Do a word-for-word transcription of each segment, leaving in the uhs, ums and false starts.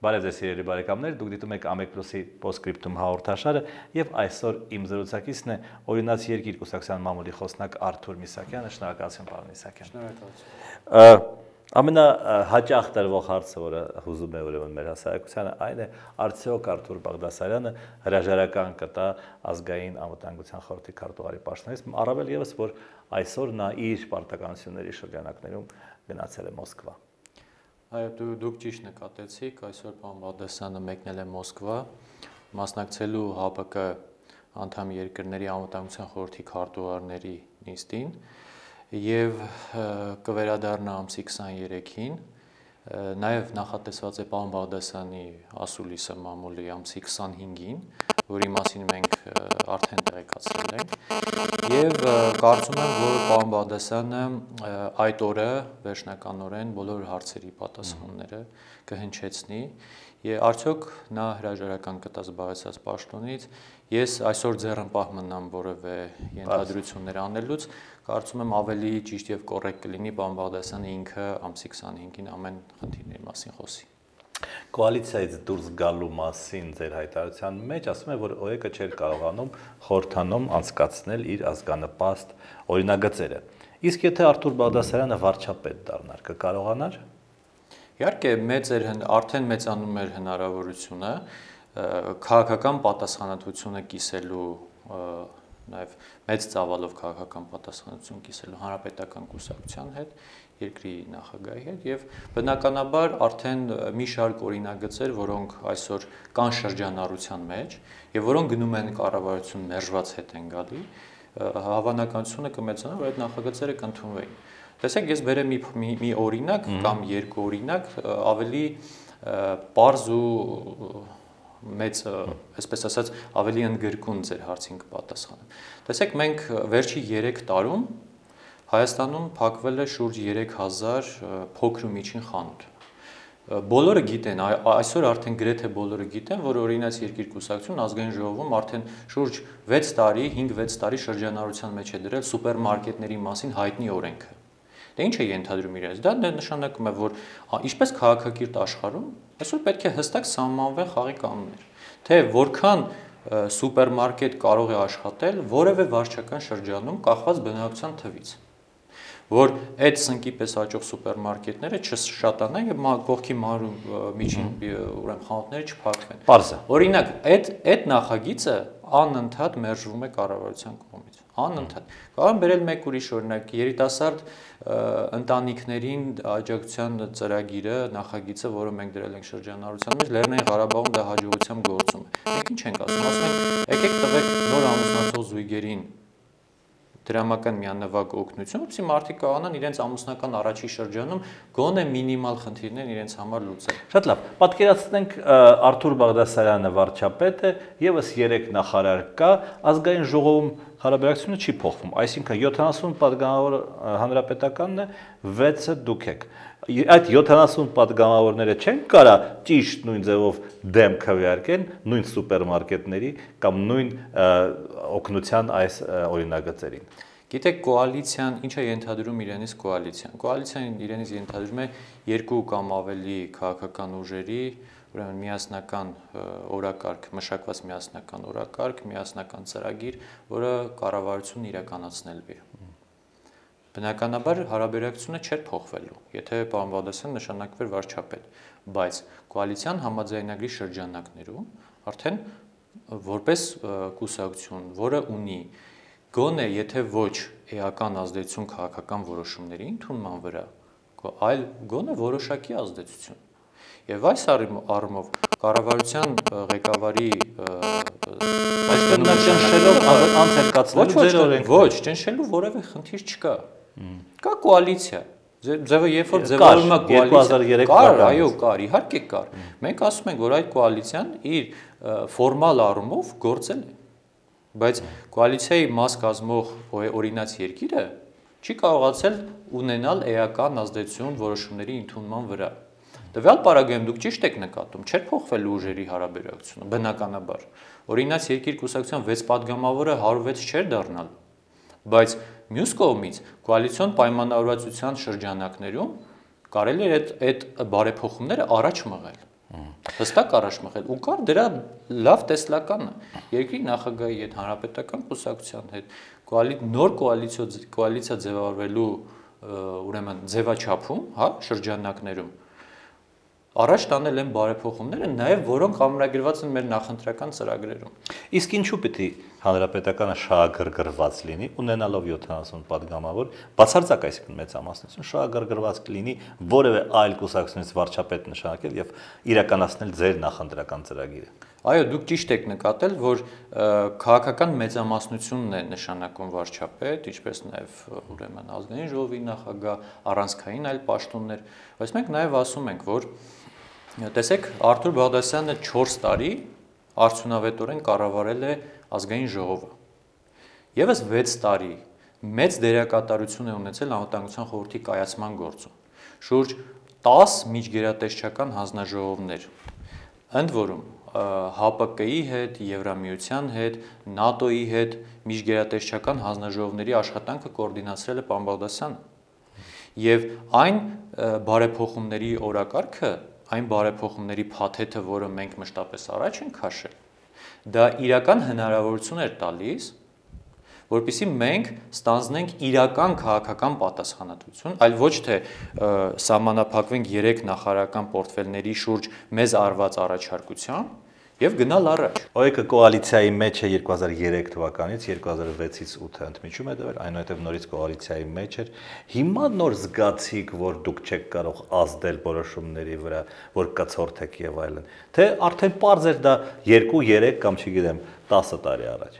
Բարև ձեզ սիրելի բարեկամներ, դուք դիտում եք Ամեկ Պլյուսի Post-Scriptum հաղորդաշարը եւ այսօր իմ զրուցակիցն է Օրինաց երկիր կուսակցության մամուլի խոսնակ Արթուր Միսակյանը, շնորհակալություն պարոն Միսակյան։ Շնորհակալություն։ Ամենահաճախ տրվող հարցը, որը հուզում է ուրեմն մեր հասարակությանը, այն է արդյոք Արթուր Բաղդասարյանը հրաժարական կտա ազգային անվտանգության խորհրդի քարտուղարի պաշտոնից, առավել եւս որ այսօր նա իր պարտականությունների շրջանակներում գնացել է Մոսկվա։ Այո, դուք ճիշտ նկատեցիք, այսօր պարոն Բաղդասարյանը մեկնել է Մոսկվա, մասնակցելու ՀԱՊԿ անդամ երկրների անվտանգության խորհրդի քարտուղարների նիստին եւ կվերադառնա ամսի քսաներեքին, նաեւ նախատեսված է պարոն Բաղդասարյանի ասուլիսը մամուլի ամսի քսանհինգին, որի մասին մենք արդեն տեղեկացրել ենք, եւ կարծում եմ, որ պարոն Բաղդասարյանը այդ օրը վերջնականորեն բոլոր հարցերի պատասխանները կհնչեցնի, եւ արդյոք նա հրաժարական կտա զբաղեցած պաշտոնից։ Ես այսօր ձեռնպահ մնամ որևէ ենթադրություններ անելուց, կարծում եմ ավելի ճիշտ եւ կոռեկտ կլինի պարոն Բաղդասարյանը ինքը ամսի քսանհինգին ամեն խնդիրների մասին խոսի։ Կոալիցիայից դուրս գալու մասին ձեր հայտարարության մեջ ասում է, որ ՕԵԿ-ը չէր կարողանում խորհրդանում անցկացնել իր ազգանպաստ օրինագծերը։ Իսկ եթե Արթուր Բաղդասարյանը վարչապետ դառնար, կկարողանար։ Իհարկե, մեծ էր արդեն մեծանում էր հնարավորությունը քաղաքական պատասխանատվությունը կիսելու, նաև մեծ ծավալով քաղաքական պատասխանատվություն կիսելու հանրապետական կուսակցության հետ, երկրի նախագահի հետ եւ բնականաբար արդեն մի շարք օրինագծեր, որոնք այսօր կան շրջանառության մեջ եւ որոնք գնում են կառավարություն մերժված հետ են գալի, հավանականությունը կմեծանա, որ այդ նախագծերը կընդունվեին։ Տեսեք, ես բերեմ մի, մի, մի օրինակ կամ երկու օրինակ ավելի պարզ ու մեծ, այսպես ասած, ավելի ընդգրկուն ձեր հարցին կպատասխանեմ։ Տեսեք, մենք վերջի երեք տարում Հայաստանում փակվել է շուրջ երեք հազար փոքր ու միջին խանութ։ Բոլորը գիտեն, այսօր արդեն գրեթե բոլորը գիտեն, որ Օրինաց երկիր կուսակցությունն ազգային ժողովում արդեն շուրջ վեց տարի, հինգ-վեց տարի շրջանառության մեջ է դրել սուպերմարկետների մասին հայտնի օրենքը։ Դե ինչ է ենթադրում իրենց։ Դա նշանակում է, որ ինչպես քաղաքակիրթ աշխարհում այսօր պետք է հստակ սահմանվեն խաղի կանոններ, թե որքան սուպերմարկետ կարող է աշխատել որևէ վարչական շրջանում կախված բնակչության թվից, որ այդ սնկի պես հաջող սուպերմարկետները չշատանան եւ կողքի մանր միջին ուրեմն խանութները չփակվեն։ Պարզ է։ Օրինակ, այդ այդ նախագիծը անընդհատ մերժվում է կառավարության կողմից։ Անընդհատ։ Կարող եմ բերել մեկ ուրիշ օրինակ, երիտասարդ ընտանիքներին աջակցության ծրագիրը, նախագիծը, որը մենք դրել ենք շրջանառության մեջ, Լեռնային Ղարաբաղում դա հաջողությամբ գործում է։ Մենք ինչ ենք ասում, ասում ենք, եկեք տվեք նոր ամուսնացող զույգերին դրամական միանվագ օգնություն, որպեսզի մարդիկ կարողանան իրենց ամուսնական առաջի շրջանում գոնե մինիմալ խնդիրներն իրենց համար լուծել։ Շատ լավ։ Պատկերացնենք Արթուր Բաղդասարյանը վարչապետ է, եւս երեք նախարար կա, ազգային ժողովում հարաբերակցությունը չի փոխվում, այսինքն յոթանասուն պատգամավոր հանրապետականն է, վեցը դուք եք։ Այդ յոթանասուն պատգամավորները չեն կարա ճիշտ նույն ձևով դեմ քվեարկեն նույն սուպերմարկետների կամ նույն օգնության այս օրինագծերին։ Գիտեք, կոալիցիան ինչ է ենթադրում իրենից կոալիցիան։ Կոալիցիան իրենից ենթադրում է երկու կամ ավելի քաղաքական ուժերի, ուրեմն միասնական օրակարգ, մշակված միասնական օրակարգ, միասնական ծրագիր, որը կառավարությունն իրականացնելու է։ Բնականաբար հարաբերակցությունը չէր փոխվելու, եթե պարոն Բաղդասարյանը նշանակվեր վարչապետ, բայց կոալիցիան համաձայնագրի շրջանակներում արդեն որպես կուսակցություն, որը ունի գոնե եթե ոչ էական ազդեցություն քաղաքական որոշումների ընդունման վրա, այլ գոնե որոշակի ազդեցություն։ Եվ այս առումով կառավարության ղեկավարի ճնշելով անցարկացնելու ձեր օրենքը։ Ոչ, ճնշելու որևէ խնդիր չկա։ Կա կոալիցիա։ Ձևը երբ որ ձևավորվում է կոալիցիա, կար, այո, կար, իհարկե կար։ Մենք ասում ենք, որ այդ կոալիցիան իր ֆորմալ առումով գործել է, բայց կոալիցիայի մաս կազմող Օրինաց երկիրը չի կարողացել ունենալ էական ազդեցություն որոշումների ընդունման վրա։ Տվյալ պարագայում դուք ճիշտ եք նկատում, չէր փոխվել ուժերի հարաբերակցությունը, բնականաբար։ Օրինաց երկիր կուսակցության վեց պատգամավորը հարյուր վեց չէր դառնալ, բայց մյուս կողմից կոալիցիոն պայմանավորվածության շրջանակներում կարելի է այդ այդ բարեփոխումները առաջ մղել։ Հստակ առաջ մղել ու կար դրա լավ տեսլականը երկրի նախագահի հետ հանրապետական կուսակցության հետ կոալի նոր կոալիցիա կոալիցիա ձևավորվելու ուրեմն ձևաչափում, հա, շրջանակներում առաջ տանել են բարեփոխումները, նաև որոնք ամրագրված են մեր նախընտրական ծրագրերում։ Իսկ ինչու պիտի հանրապետականը շահագրգռված լինի, ունենալով յոթանասուն պատգամավոր, բացարձակ այսինքն մեծամասնություն շահագրգռված կլինի որևէ այլ կուսակցությունից վարչապետ նշանակել եւ իրականացնել ձեր նախընտրական ծրագիրը։ Այո, դուք ճիշտ եք նկատել, որ քաղաքական մեծամասնությունն է նշանակում վարչապետ, ինչպես նաև ուրեմն ազգային ժողովի նախագահ, առանցքային այլ պաշտոններ, բայց մենք նաև ասում ենք, որ տեսեք, Արթուր Բաղդասյանը չորս տարի արդյունավետորեն կառավարել է ազգային ժողովը։ Եվս վեց տարի մեծ դերակատարություն է ունեցել անվտանգության խորհրդի կայացման գործում։ Շուրջ տաս միջգերատեսչական հանձնաժողովներ, ընդ որում H P K-ի հետ, Եվրամիության հետ, ՆԱՏՕ-ի հետ միջգերատեսչական հանձնաժողովների աշխատանքը կոորդինացրել է պարոն Բաղդասյանը։ Եվ այն բարեփոխումների օրակարգը, այն բարեփոխումների փաթեթը, որը մենք մշտապես առաջ ենք քաշել, դա իրական հնարավորություն էր տալիս, որպեսզի մենք ստանձնենք իրական քաղաքական պատասխանատվություն, այլ ոչ թե սահմանափակվենք երեք նախարարական պորտֆելների շուրջ մեզ արված առաջարկությամբ եւ գնալ առաջ։ Օրեկը կոալիցիայի մեջ է երկու հազար երեք թվականից երկու հազար վեցից ութը ընդմիջում է դվել, այնուհետև նորից կոալիցիայի մեջ էր։ Հիմա նոր զգացիք, որ դուք չեք կարող ազդել որոշումների վրա, որ կցորդեք եւ այլն։ Թե արդեն պարզ էր դա երկու, երեք կամ չգիտեմ, տասը տարի առաջ։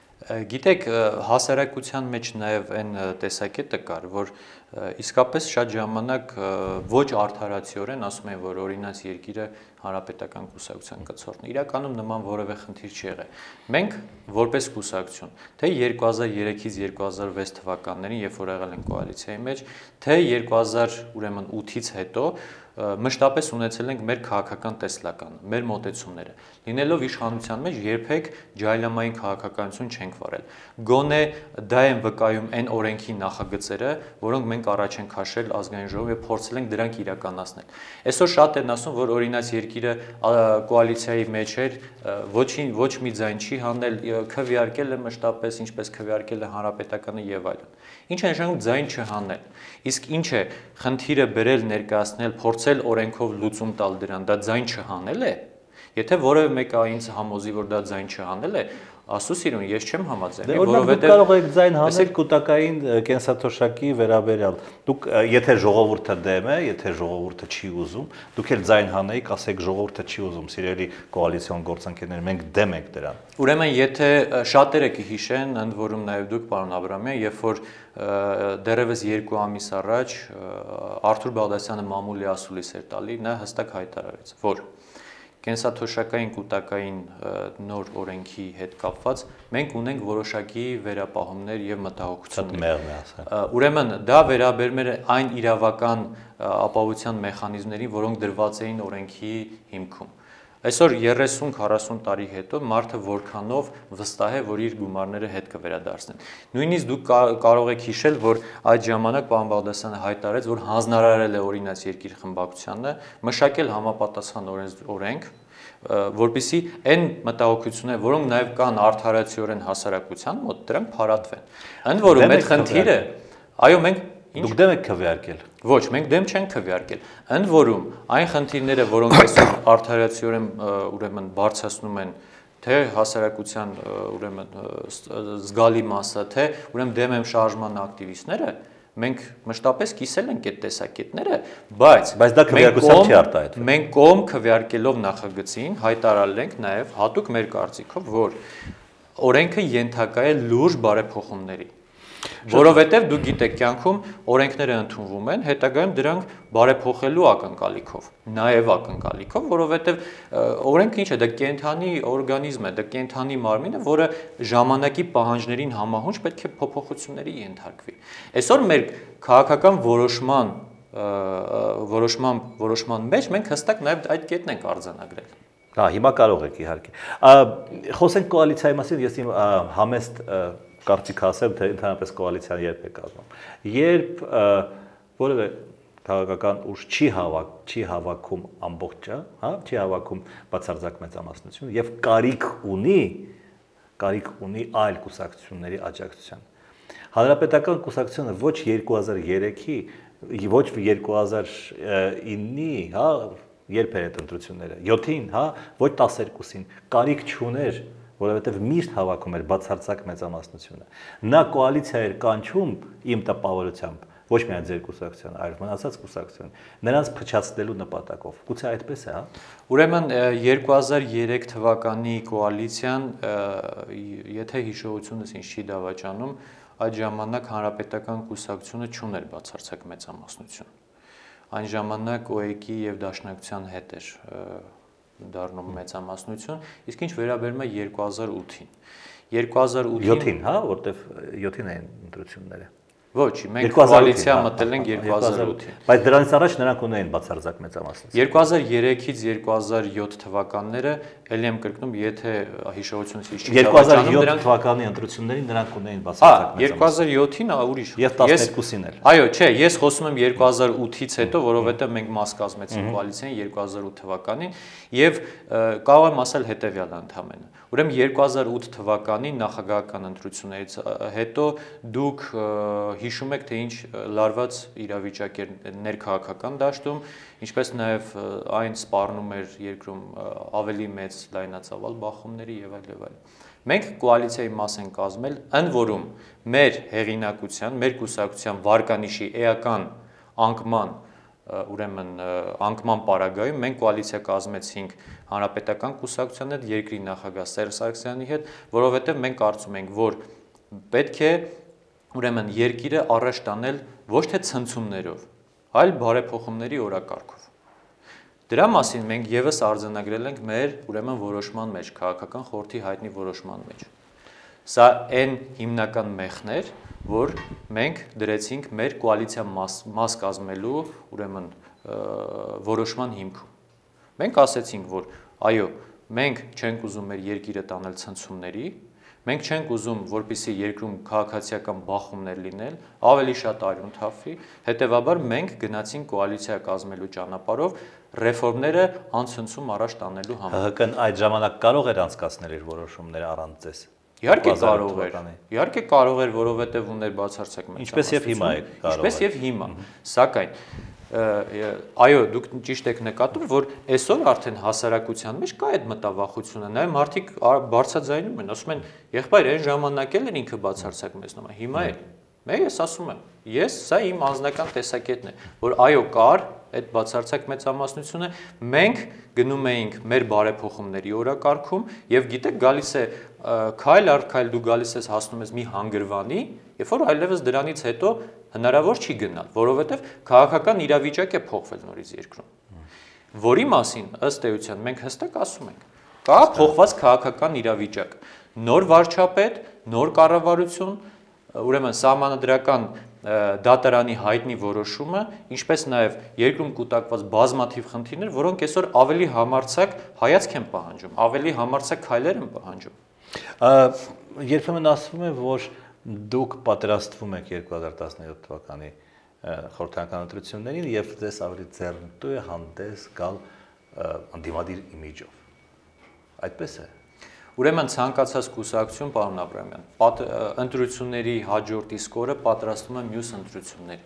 Գիտեք, հասարակության մեջ նաև այն տեսակետը կար, որ իսկապես շատ ժամանակ ոչ արդարացիորեն ասում են, որ օրինաց երկիրը հանրապետական կուսակցության կցորդն է։ Իրականում նման որևէ խնդիր չի եղել։ Մենք որպես կուսակցություն, թե երկու հազար երեքից երկու հազար վեց թվականներին, երբ որ եղել են կոալիցիայի մեջ, թե երկու հազար ութից հետո մշտապես ունեցել ենք մեր քաղաքական տեսլականը, մեր մոտեցումները։ Լինելով իշխանության մեջ երբեք ջայլամային քաղաքականություն չենք վարել։ Գոնե դա են վկայում այն օրենքի նախագծերը, որոնք մենք առաջ ենք քաշել ազգային ժողովում եւ փորձել ենք դրանք իրականացնել։ Այսօր շատ են ասում, որ օրինաց երկիրը կոալիցիայի մեջ էր, ոչինչ ոչ մի ձայն չի հանել, քվեարկել է մշտապես, ինչպես քվեարկել է հանրապետականը եւ այլն։ Ինչ է նշանակում ձայն չհանել։ Իսկ ինչ է խնդիրը բերել ներկայացնել, փորձել օրենքով լուծում տալ դրան, դա ձայն չհանել է։ Եթե որևէ մեկը ինձ համոզի, որ դա ձայն չհանել է, ասու սիրուն, ես չեմ համաձայնի, որովհետեւ կարող եք ձայն հանել կൂട്ടակային կենսաթոշակի վերաբերյալ։ Դուք եթե ժողովուրդը դեմ է, եթե ժողովուրդը չի ուզում, դուք էլ ձայն հանեիք, ասեք ժողովուրդը չի ուզում, սիրելի կոալիցիոն գործընկերներ, մենք դեմ ենք դրան։ Ուրեմն եթե շատերը կհիշեն, ընդ որում նաև դուք, պարոն Աբրամյան, երբ որ դեռևս երկու ամիս առաջ Արթուր Բաղդասյանը մամուլի ասուլիս էր տալի, նա հստակ հայտարարեց, որ կենսաթոշակային կൂട്ടակային նոր օրենքի հետ կապված մենք ունենք որոշակի վերապահումներ եւ մտահոգություններ։ Ուրեմն դա վերաբերում է այն իրավական ապահովության մեխանիզմներին, որոնք դրված էին օրենքի հիմքում։ Այսօր երեսուն քառասուն տարի հետո մարդը որքանով վստահ է, որ իր գումարները հետ կվերադարձնեն։ Նույնիսկ դուք կարող եք հիշել, որ այդ ժամանակ պարոն Բաղդասյանը հայտարարեց, որ հանձնարարել է օրինաց երկիր խմբակցությանը մշակել համապատասխան օրենք, որպեսզի այն մտահոգությունները, որոնք նաև կան արդարացիորեն հասարակության մոտ, դրանք փարատվեն։ Ընդ որում այդ խնդիրը, այո, մենք Դուք դեմ եք քվեարկել։ Ոչ, մենք դեմ չենք քվեարկել։ Ընդ որում, այն խնդիրները, որոնք այսօր արդարացիորեն ուրեմն բարձրացնում են թե հասարակության ուրեմն զգալի մասը, թե ուրեմն դեմ են շարժման ակտիվիստները, մենք մշտապես կիսել ենք այդ տեսակետները, բայց բայց դա քվեարկությամբ չի արտահայտվել։ Մենք կողմ քվեարկելով նախագծին հայտարարել ենք նաև հատուկ մեր կարծիքով, որ օրենքը ենթակա է լուրջ բարեփոխումների։ Որովհետև դուք գիտեք, կյանքում օրենքները ընդունվում են, հետագայում դրանք բարեփոխելու ակնկալիքով, նաև ակնկալիքով, որովհետև օրենքը ինչ է, դա կենթանի օրգանիզմ է, դա կենթանի մարմին է, որը ժամանակի պահանջներին համահունչ պետք է փոփոխությունների ենթարկվի։ Այսօր մեր քաղաքական որոշման որոշման որոշման մեջ մենք հստակ նաև այդ կետն ենք արձանագրել։ Հա, հիմա կարող եք իհարկե։ Խոսենք կոալիցիայի մասին, ես իմ համեստ կարծիք ասեմ, թե ընդհանրապես կոալիցիան երբ է կազմում։ Երբ որևէ քաղաքական ուժ չի հավաք, չի հավաքում ամբողջը, հա, չի հավաքում բացարձակ մեծամասնություն եւ կարիք ունի, կարիք ունի այլ կուսակցությունների աջակցության։ Հանրապետական կուսակցությունը ոչ երկու հազար երեքի, ոչ երկու հազար իննի, հա, երբ էր այդ ընտրությունները, յոթին, հա, ոչ տասներկուսին, կարիք չուներ, որովհետև միշտ հավաքում էր բացարձակ մեծամասնությունը։ Նա կոալիցիա էր կանչում իմ տպավորությամբ, ոչ միայն ձեր կուսակցության, այլ մնացած կուսակցության, նրանց փչացնելու նպատակով։ Գուցե այդպես է, հա։ Ուրեմն երկու հազար երեք թվականի կոալիցիան, եթե հիշողությունս ինձ չի դավաճանում, այդ ժամանակ հանրապետական կուսակցությունը չուներ բացարձակ մեծամասնություն։ Այն ժամանակ օ է կի եւ Դաշնակցության հետ էր դառնում մեծամասնություն, իսկ ինչ վերաբերում է երկու հազար ութին։ երկու հազար ութին յոթին, հա, որտեվ յոթին էին ընտրությունները։ Ոչ, մենք կոալիցիա մտել ենք երկու հազար ութին։ Բայց դրանից առաջ նրանք ունեին բացարձակ մեծամասնություն։ երկու հազար երեքից երկու հազար յոթ թվականները, ելի եմ կրկնում, եթե հիշողությունս ինձ չի երկու հազար յոթ թվականի ընտրություններին նրանք ունեին բացարձակ մեծամասնություն։ երկու հազար յոթին ուրիշ։ Եվ տասներկուսին էլ։ Այո, չէ, ես խոսում եմ երկու հազար ութից հետո, որովհետև մենք մաս կազմեցինք կոալիցիային երկու հազար ութ թվականին եւ կարող եմ ասել հետեւյալը ընդհանրապես։ Ուրեմն երկու հազար ութ թվականի նախագահական ընտրություններից հետո դուք հիշում եք, թե ինչ լարված իրավիճակ էր ներքաղաքական դաշտում, ինչպես նաև այն սպառնում էր երկրում ավելի մեծ լայնածավալ բախումների եւ այլ եւ այլ։ Մենք կոալիցիայի մաս ենք կազմել, ընդ որում մեր հեղինակության, մեր կուսակցության վարկանիշի էական անկման, ուրեմն անկման պարագայում մենք կոալիցիա կազմեցինք հանրապետական կուսակցության հետ, երկրի նախագահ Սերժ Սարգսյանի հետ, որովհետև մենք կարծում ենք, որ պետք է ուրեմն երկիրը առաջ տանել ոչ թե ցնցումներով, այլ բարեփոխումների օրակարգով։ Դրա մասին մենք եւս արձանագրել ենք մեր ուրեմն որոշման մեջ, քաղաքական խորհրդի հայտնի որոշման մեջ։ Սա այն հիմնական մեխն էր, որ մենք դրեցինք մեր կոալիցիա մաս, մաս կազմելու ուրեմն որոշման հիմքում։ Մենք ասեցինք, որ այո, մենք չենք ուզում մեր երկիրը տանել ցնցումների, մենք չենք ուզում, որպեսզի երկրում քաղաքացիական բախումներ լինել, ավելի շատ արյուն թափվի, հետևաբար մենք գնացինք կոալիցիա կազմելու ճանապարհով ռեֆորմները անցնցում առաջ տանելու համար։ ՀՀԿ-ն այդ ժամանակ կարող էր անցկացնել իր որոշումները առանց ձեզ։ Իհարկե կարող էր։ Իհարկե կարող էր, որովհետև ուներ բացարձակ մեծ։ Ինչպես եւ հիմա է կարող։ Ինչպես եւ հիմա։ Սակայն այո, դուք ճիշտ եք նկատում, որ այսօր արդեն հասարակության մեջ կա այդ մտավախությունը, նաև մարդիկ բարձրաձայնում են, ասում են, եղբայր, այն ժամանակ էլ էր ինքը բացարձակ մեծ նոմա, հիմա է։ Մենք ես ասում եմ, ես սա իմ անձնական տեսակետն է, որ այո կար այդ բացարձակ մեծամասնությունը, մենք գնում էինք մեր բարեփոխումների օրակարգում եւ գիտեք գալիս է քայլ առ քայլ դու գալիս ես հասնում ես մի հանգրվանի, երբ որ այլևս դրանից հետո հնարավոր չի գնալ, որովհետեւ քաղաքական իրավիճակ է փոխվել նորից երկրում, որի մասին ըստ էության մենք հստակ ասում ենք, կա փոխված քաղաքական իրավիճակ, նոր վարչապետ, նոր կառավարություն, ուրեմն սահմանադրական դատարանի հայտնի որոշումը, ինչպես նաև երկրում կուտակված բազմաթիվ խնդիրներ, որոնք այսօր ավելի համարձակ հայացք են պահանջում, ավելի համարձակ քայլեր են պահանջում։ Երբեմն ասվում է, որ դուք պատրաստվում եք երկու հազար տասնյոթ թվականի խորհրդարանական ընտրություններին եւ ձեզ ավելի ձեռնտու է հանդես գալ անդիմադիր իմիջով։ Այդպես է։ Ուրեմն ցանկացած կուսակցություն, պարոն Աբրամյան, ընտրությունների հաջորդ իսկ օրը պատրաստվում է մյուս ընտրությունների։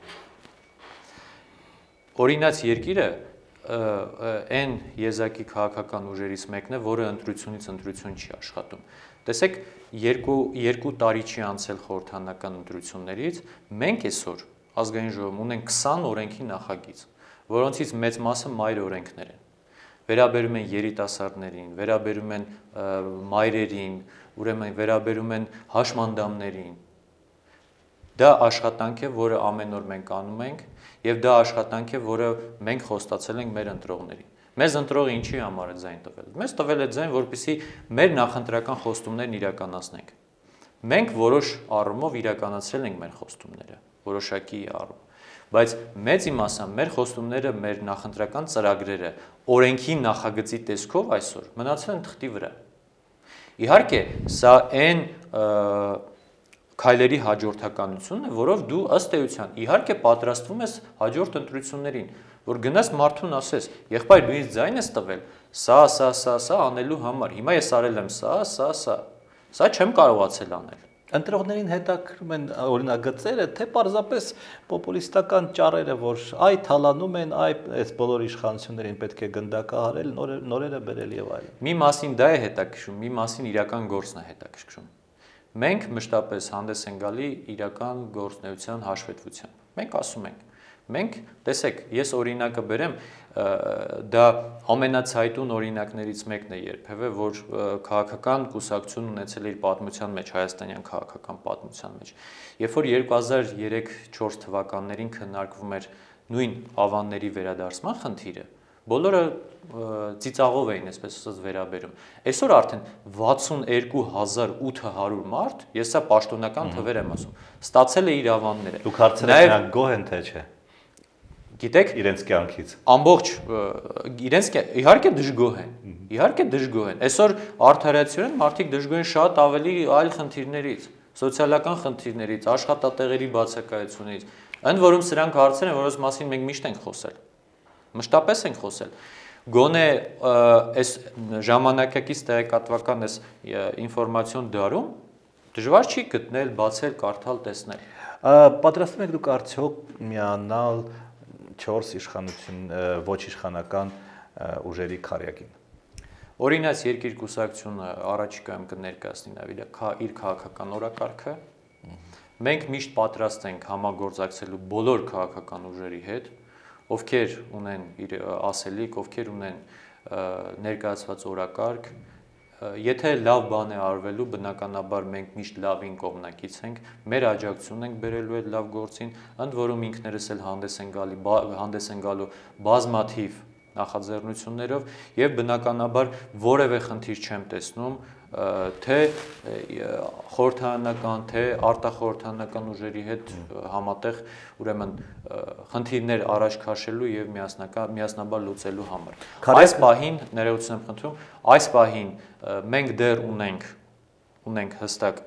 Օրինաց երկիրը այն եզակի քաղաքական ուժերից մեկն է, որը ընտրությունից ընտրություն չի աշխատում։ Տեսեք, երկու երկու տարի չի անցել խորհրդարանական ընտրություններից, մենք այսօր ազգային ժողովում ունենք քսան օրենքի նախագիծ, որոնցից մեծ մասը մայր օրենքներ են։ Վերաբերում են երիտասարդներին, վերաբերում են մայրերին, ուրեմն վերաբերում են հաշմանդամներին։ Դա աշխատանք է, որը ամեն օր մենք անում ենք, եւ դա աշխատանք է, որը մենք խոստացել ենք մեր ընտրողներին։ Մեզ ընտրողը ինչի համար է ձայն տվել։ Մեզ տվել է ձայն, որպեսզի մեր նախընտրական խոստումներն իրականացնենք։ Մենք որոշ առումով իրականացրել ենք մեր խոստումները, որոշակի առում։ Բայց մեծ իմաստով մեր խոստումները, մեր նախընտրական ծրագրերը օրենքի նախագծի տեսքով այսօր մնացել են թղթի վրա։ Իհարկե, սա այն քայլերի հաջորդականությունն է, որով դու ըստ էության իհարկե պատրաստվում ես հաջորդ ընտրություններին, որ գնաս մարդուն ասես, եղբայր դու ինձ ձայն ես տվել, սա, սա, սա, սա անելու համար, հիմա ես արել եմ սա, սա, սա, սա չեմ կարողացել անել։ Ընտրողներին հետաքրում են օրինագծերը, թե պարզապես պոպուլիստական ճառերը, որ այ թալանում են, այ այս բոլոր իշխանություններին պետք է գնդակահարել, նորերը բերել եւ այլն։ Մի մասին դա է հետաքրքրում, մի մասին իրական գործն է հետաքրքրում։ Մենք մշտապես հանդես ենք գալի իրական գործնեության հաշվետվությամբ։ Մենք ասում ենք, մենք, տեսեք, ես օրինակը բերեմ, դա ամենացայտուն օրինակներից մեկն է երբևէ, որ քաղաքական կուսակցություն ունեցել է իր պատմության մեջ, հայաստանյան քաղաքական պատմության մեջ։ Երբ որ երկու հազար երեք չորս թվականներին քննարկվում էր նույն ավանների վերադարձման խնդիրը, բոլորը ծիծաղով էին, այսպես ասած, վերաբերում։ Այսօր արդեն վաթսունութ հազար ութ հարյուր մարդ, ես սա պաշտոնական թվեր եմ ասում, ստացել է իր ավանները։ Դուք հարցրեք նրանք գոհ են թե չէ։ Գիտեք, իրենց կյանքից։ Ամբողջ իրենց իհարկե դժգոհ են։ Իհարկե դժգոհ են։ Այսօր արդարացիորեն մարդիկ դժգոհ են շատ ավելի այլ խնդիրներից, սոցիալական խնդիրներից, աշխատատեղերի բացակայությունից։ Ընդ որում սրանք հարցեր են, որոնց մասին մենք միշտ ենք խոսել։ Մշտապես ենք խոսել։ Գոնե այս ժամանակակից տեղեկատվական այս ինֆորմացիոն դարում դժվար չի գտնել, բացել, կարդալ, տեսնել։ Պատրաստվում եք դուք արդյոք միանալ չորս իշխանություն ոչ իշխանական ուժերի քարյակին։ Օրինակ երկիր կուսակցությունը առաջիկայում կներկայացնի նաև իր քաղաքական օրակարգը։ Մենք միշտ պատրաստ ենք համագործակցելու բոլոր քաղաքական ուժերի հետ, ովքեր ունեն իր ասելիք, ովքեր ունեն ներկայացված օրակարգ, եթե լավ բան է արվելու, բնականաբար մենք միշտ լավին կողմնակից ենք, մեր աջակցությունն ենք բերելու այդ լավ գործին, ընդ որում ինքներս էլ հանդես են գալի, հանդես են գալու բազմաթիվ նախաձեռնություններով եւ բնականաբար որևէ խնդիր չեմ տեսնում, թե խորհրդարանական, թե արտախորհրդարանական ուժերի հետ համատեղ ուրեմն խնդիրներ առաջ քաշելու եւ միասնաբար լուծելու համար։ Այս պահին, ներողություն եմ խնդրում, այս պահին մենք դեռ ունենք ունենք հստակ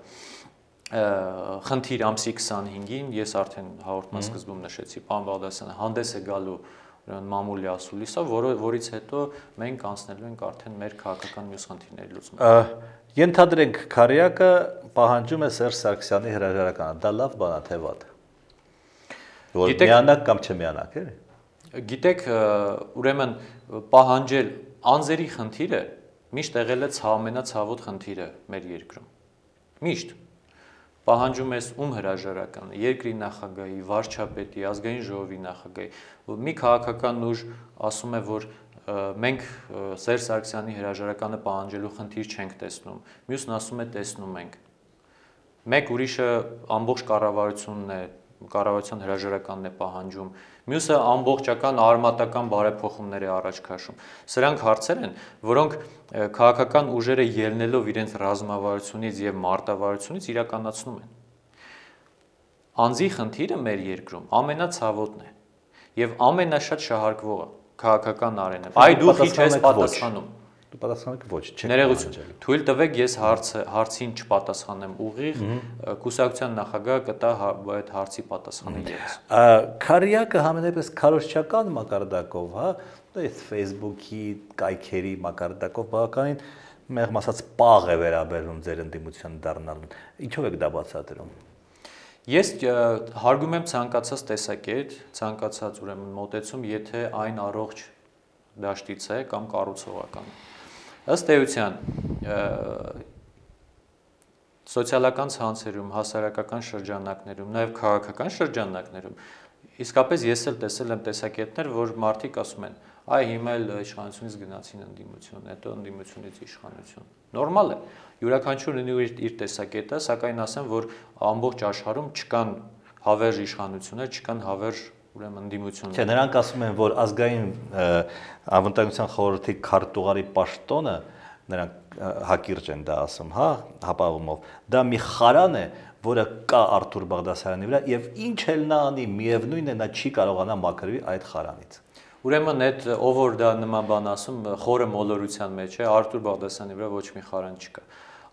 խնդիր ամսի քսանհինգին, ես արդեն հաղորդման սկզբում նշեցի, պարոն Բաղդասարյան հանդես է գալու մամուլի ասուլիսը, որից հետո մենք անցնելու ենք արդեն մեր քաղաքական մյուս խնդիրների լուծումը։ Ենթադրենք քարյակը պահանջում է Սերժ Սարգսյանի հրաժարականը, դա լավ բան է թե վատ։ Որ միանակ կամ չմիանակ, էլի։ Գիտեք, ուրեմն պահանջել անձերի խնդիրը միշտ եղել է ամենացավոտ խնդիրը մեր երկրում։ Միշտ պահանջում ես ում հրաժարականը, երկրի նախագահի, վարչապետի, ազգային ժողովի նախագահի, մի քաղաքական ուժ ասում է, որ մենք Սերժ Սարգսյանի հրաժարականը պահանջելու խնդիր չենք տեսնում, մյուսն ասում է տեսնում ենք։ Մեկ ուրիշը ամբողջ կառավարությունն է, կառավարության հրաժարականն է պահանջում, մյուսը ամբողջական արմատական բարեփոխումներ է առաջ քաշում։ Սրանք հարցեր են, որոնք քաղաքական ուժերը ելնելով իրենց ռազմավարությունից եւ մարտավարությունից իրականացնում են։ Անձի խնդիրը մեր երկրում ամենացավոտն է եւ ամենաշատ շահարկվողը քաղաքական արենը։ Այ դու քիչ ես պատասխանում։ Դու պատասխանեք ոչ, չեք ներողություն։ Թույլ տվեք ես հարցը հարցին չպատասխանեմ ուղիղ, կուսակցության նախագահը կտա այդ հարցի պատասխանը եւս։ Քարյակը համենայնպես քարոզչական մակարդակով, հա, այս Facebook-ի կայքերի մակարդակով բավականին մեղմ ասած պաղ է վերաբերում ձեր ընդդիմության դառնալուն։ Ինչով եք դա բացատրում։ Ես հարգում եմ ցանկացած տեսակետ, ցանկացած ուրեմն մոտեցում, եթե այն առողջ դաշտից է կամ կառուցողական։ Ըստ էության սոցիալական ցանցերում, հասարակական շրջանակներում, նաև քաղաքական շրջանակներում իսկապես ես էլ տեսել եմ տեսակետներ, որ մարդիկ ասում են, այ հիմա էլ իշխանությունից գնացին ընդդիմություն, հետո ընդդիմությունից իշխանություն։ Նորմալ է։ Յուրաքանչյուրն ունի իր տեսակետը, սակայն ասեմ, որ ամբողջ աշխարհում չկան հավերժ իշխանություններ, չկան հավերժ ուրեմն ընդդիմություններ։ Չէ, նրանք ասում են, որ ազգային անվտանգության խորհրդի քարտուղարի պաշտոնը, նրանք հակիրճ են դա ասում, հա, հապաղումով, դա մի խարան է, որը կա Արթուր Բաղդասարյանի վրա եւ ինչ էլ նա անի, միևնույն է նա չի կարողանա մաքրվի այդ խարանից։ Ուրեմն այդ ով որ դա նման բան ասում, խորը մոլորության մեջ է, Արթուր Բաղդասարյանի վրա ոչ մի խարան չկա։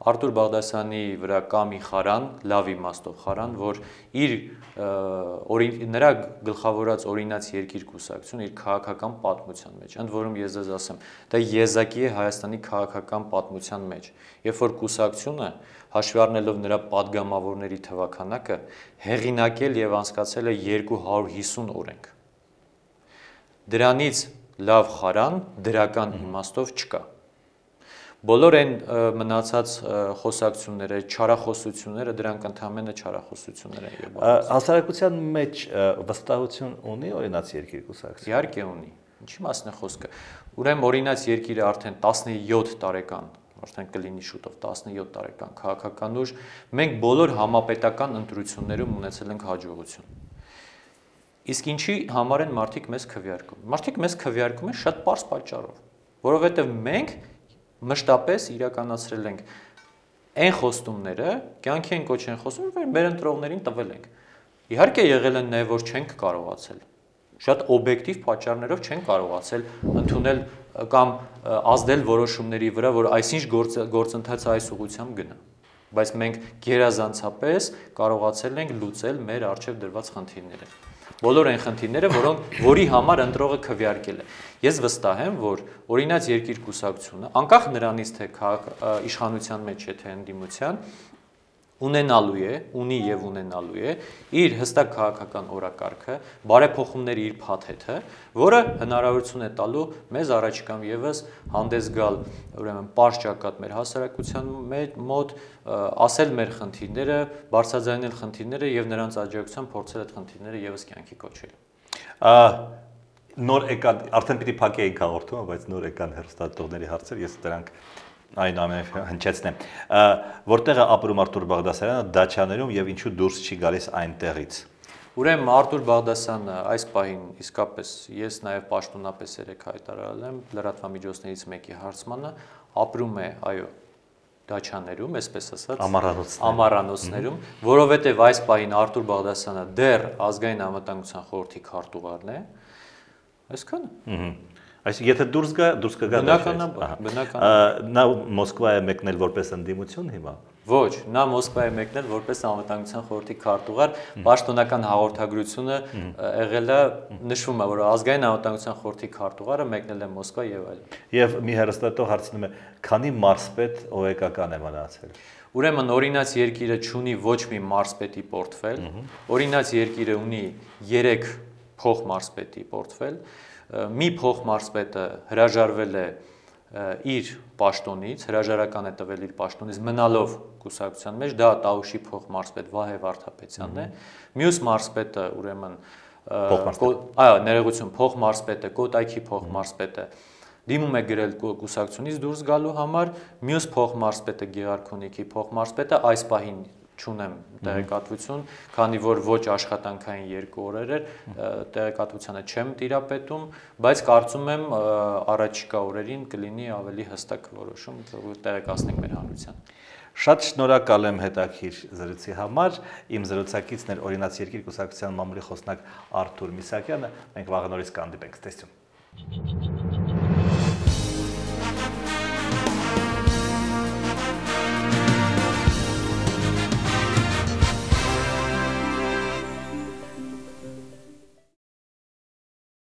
Արտուր Բաղդասարյանի վրա կա մի խարան, լավ իմաստով խարան, որ իր նրա գլխավորած օրինաց երկիր կուսակցություն իր քաղաքական պատմության մեջ, ընդ որում ես ձեզ ասեմ, դա եզակի է Հայաստանի քաղաքական պատմության մեջ, երբ որ կուսակցությունը հաշվի առնելով նրա падգամավորների թվաքանակը հեղինակել եւ անցկացել է երկու հարյուր հիսուն օրենք։ Դրանից լավ խարան դրական իմաստով չկա։ Բոլոր այն մնացած խոսակցությունները, չարախոսությունները դրանք ընդհանրապես չարախոսություններ են եւ հասարակության մեջ վստահություն ունի օրինաց երկիր կուսակցությունը։ Իհարկե ունի։ Ինչի մասն է խոսքը։ Ուրեմն օրինաց երկիրը արդեն տասնյոթ տարեկան, արդեն կլինի շուտով տասնյոթ տարեկան քաղաքական ուժ, մենք բոլոր համապետական ընտրություններում ունեցել ենք հաջողություն։ Իսկ ինչի համար են մարդիկ մեզ քվեարկում։ Մարդիկ մեզ քվեարկում են շատ պարզ պատճառով, որովհետեւ մենք մշտապես իրականացրել ենք այն խոստումները, կյանքի են կոչեն խոսում, որ մեր ընտրողներին տվել ենք։ Իհարկե եղել են նաև որ չենք կարողացել։ Շատ օբյեկտիվ պատճառներով չենք կարողացել ընդունել կամ ազդել որոշումների վրա, որ այսինչ գործընթացը այս ուղղությամբ գնա։ Բայց մենք գերազանցապես կարողացել ենք լուծել մեր առջև դրված խնդիրները։ Բոլոր այն խնդիրները, որոնք որի համար ընտրողը քվեարկել է։ Ես վստահ եմ, որ օրինաց երկիր կուսակցությունը, անկախ նրանից թե իշխանության մեջ է թե ընդդիմության, ունենալու է, ունի եւ ունենալու է իր հստակ քաղաքական օրակարգը, բարեփոխումների իր փաթեթը, որը հնարավորություն է տալու մեզ առաջիկամ եւս հանդես գալ, ուրեմն պարզ ճակատ մեր հասարակության մոտ, ասել մեր խնդիրները, բարձրաձայնել խնդիրները եւ նրանց աջակցությամբ փորձել այդ խնդիրները եւս կյանքի կոչել։ Նոր եկան, արդեն պիտի փակեի հաղորդումը, բայց նոր եկան հեռուստատողների հարցեր, ես դրանք այն ամենը հնչեցնեմ։ Որտեղ է ապրում Արտուր Բաղդասարյանը Դաչաներում եւ ինչու դուրս չի գալիս այնտեղից։ Ուրեմն Արտուր Բաղդասարյանը այս պահին իսկապես ես նաեւ պաշտոնապես երեք հայտարարել եմ լրատվամիջոցներից մեկի հարցմանը, ապրում է, այո, Դաչաներում, այսպես ասած, ամառանոցներում, որովհետեւ այս պահին Արտուր Բաղդասարյանը դեռ ազգային անվտանգության խորհրդի քարտուղարն է։ Այսքանը։ Այսինքն եթե դուրս գա, դուրս կգա Բնականաբար, բնականաբար։ Նա Մոսկվա է մեկնել որպես ընդդիմություն հիմա։ Ոչ, նա Մոսկվա է մեկնել որպես անվտանգության խորհրդի քարտուղար, պաշտոնական հաղորդագրությունը եղել է, նշվում է, որ ազգային անվտանգության խորհրդի քարտուղարը մեկնել է Մոսկվա եւ այլն։ Եվ մի հեռուստատող հարցնում է, քանի մարզպետ օեկական է մնացել։ Ուրեմն օրինաց երկիրը ունի ոչ մի մարզպետի պորտֆել, օրինաց երկիրը ունի երեք փոխմարզպետի պորտֆել, մի փոխմարզպետը հրաժարվել է իր պաշտոնից, հրաժարական է տվել իր պաշտոնից մնալով կուսակցության մեջ, դա Տաուշի փոխմարզպետ Վահե Վարդապետյանն է, մյուս մարզպետը ուրեմն այո, ներողություն, փոխմարզպետը, Կոտայքի փոխմարզպետը դիմում է գրել կուսակցությունից դուրս գալու համար, մյուս փոխմարզպետը Գեղարքունիքի փոխմարզպետը այս պահին չունեմ տեղեկատվություն, քանի որ ոչ աշխատանքային երկու օրեր էր, տեղեկատվությանը չեմ տիրապետում, բայց կարծում եմ առաջիկա օրերին կլինի ավելի հստակ որոշում, տեղեկացնենք մեր հանրությանը։ Շատ շնորհակալ եմ հետաքրքիր զրույցի համար։ Իմ զրուցակիցն էր օրինաց երկիր կուսակցության մամուլի խոսնակ Արտուր Միսակյանը։ Մենք վաղը նորից կհանդիպենք։ Տեսություն։